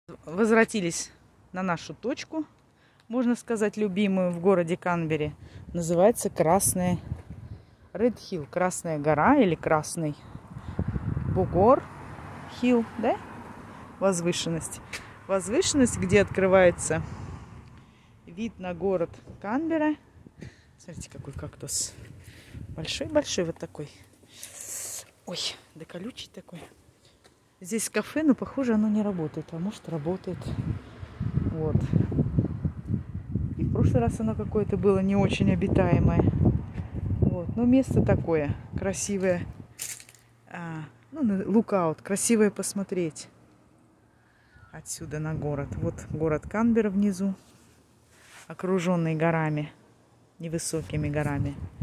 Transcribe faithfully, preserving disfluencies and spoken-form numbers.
Возвратились на нашу точку, можно сказать, любимую в городе Канберре. Называется Красная Ред Хилл, Красная гора или Красный бугор Хилл, да? Возвышенность. Возвышенность, где открывается вид на город Канберра. Смотрите, какой кактус. Большой-большой вот такой. Ой, да колючий такой. Здесь кафе, но похоже оно не работает, а может работает. Вот. И в прошлый раз оно какое-то было не очень обитаемое. Вот. Но место такое красивое. А, ну, лукаут, красивое посмотреть. Отсюда на город. Вот город Канберра внизу, окруженный горами, невысокими горами.